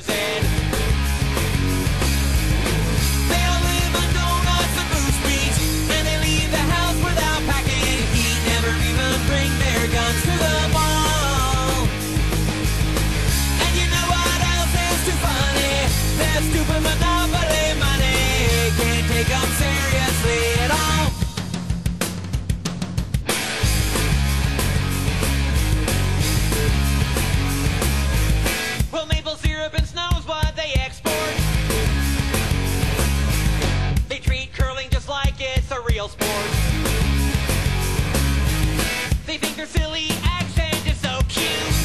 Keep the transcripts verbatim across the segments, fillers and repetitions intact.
Z. They all live on donuts and Moose Beach, and they leave the house without packing heat. Never even bring their guns to the mall. And you know what else is too funny? Their stupid monopoly money can't take them seriously at all. Well, maple syrup and snow's what they export. They treat curling just like it's a real sport. They think their silly accent is so cute.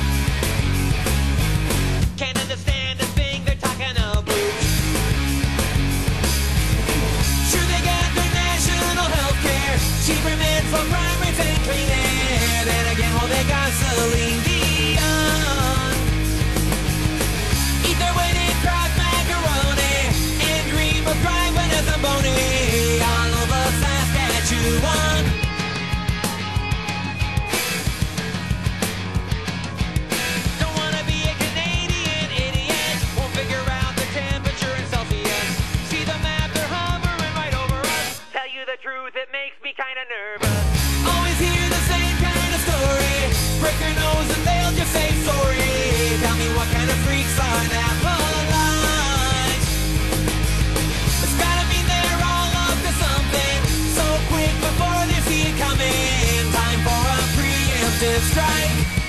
Can't understand a thing they're talking about. Sure, they got their national health care, cheaper meds for crime rates and clean air. Then again, well, they got Celine Dion. Eat their weighted craft macaroni and dream of driving as a bony all over Saskatchewan. Don't wanna be a Canadian idiot, won't figure out the temperature in Celsius. See the map, they're hovering right over us. Tell you the truth, it makes me kinda nervous. Always hear the same kind of story. Break your nose and they'll just say sorry. Tell me what kind of freaks are that polite. It's gotta mean they're all up to something. So quick before they see it coming. Time for a preemptive strike.